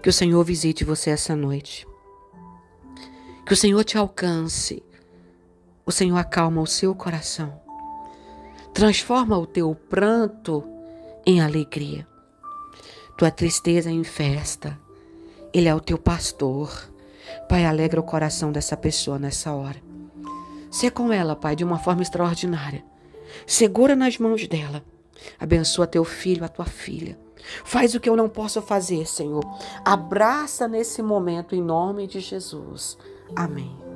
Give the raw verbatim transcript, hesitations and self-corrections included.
Que o Senhor visite você essa noite. Que o Senhor te alcance. O Senhor acalma o seu coração. Transforma o teu pranto em alegria. Tua tristeza em festa. Ele é o teu pastor. Pai, alegra o coração dessa pessoa nessa hora. Sê com ela, Pai, de uma forma extraordinária. Segura nas mãos dela. Abençoa teu filho, a tua filha. Faz o que eu não posso fazer, Senhor. Abraça nesse momento, em nome de Jesus. Amém.